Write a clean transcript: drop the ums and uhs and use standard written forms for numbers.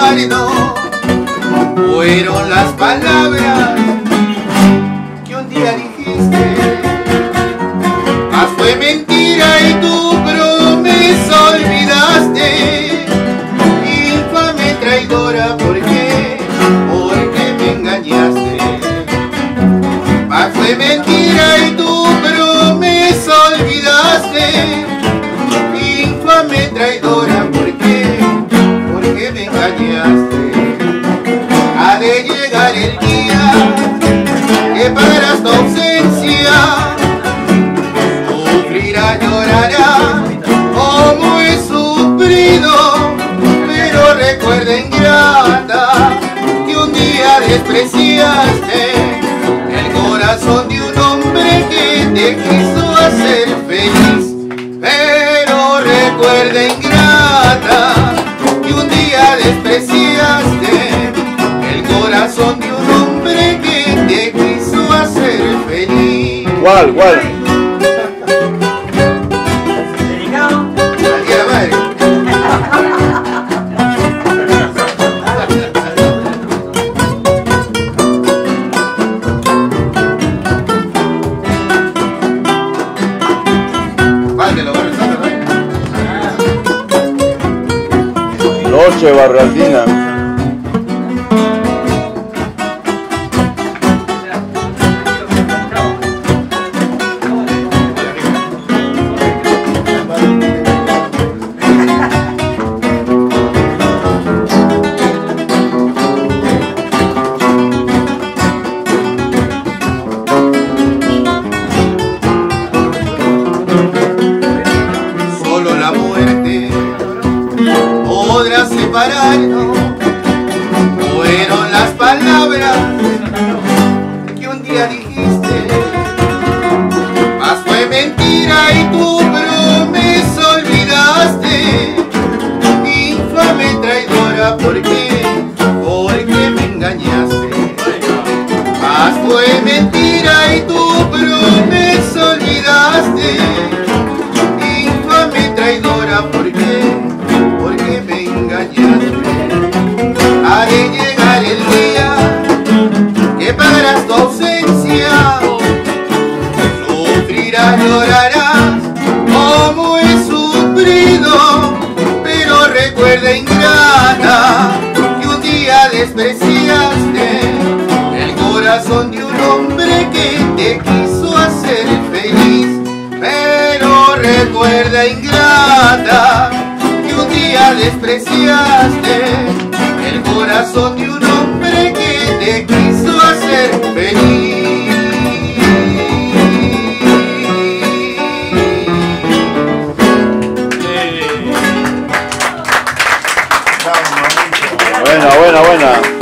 recuerdo fueron las palabras que un día dijiste. Mas fue mentira y tu promesa olvidaste. Infame traidora, ¿por qué? Porque me engañaste. Mas fue mentira y tu promesa olvidaste. Infame traidora, ¿por qué? Porque me engañaste. Ha de llegar el día que pagarás tu ausencia. Sufrirá, llorará como he sufrido. Pero recuerda, ingrata, que un día despreciaste el corazón de un hombre que te quiso hacer feliz. Pero recuerda, ingrata, que un día despreciaste el corazón de un hombre que te quiso hacer feliz. ¿Cuál? Noche Barraldina. Solo la muerte podrá separarnos. Fueron las palabras que un día dijiste. Mas fue mentira y tu promesa olvidaste. Infame traidora, ¿por qué? Porque me engañaste. Mas fue mentira y tu promesa olvidaste. Infame traidora, ¿por qué? Porque me engañaste. Ha de llegar el día que pagarás tu ausencia. Sufrirás, llorarás como he sufrido. Pero recuerda, ingrata, que un día despreciaste el corazón de un hombre que te quiso hacer feliz. Pero recuerda, ingrata, que un día despreciaste el corazón de un hombre que te quiso hacer feliz. Buena.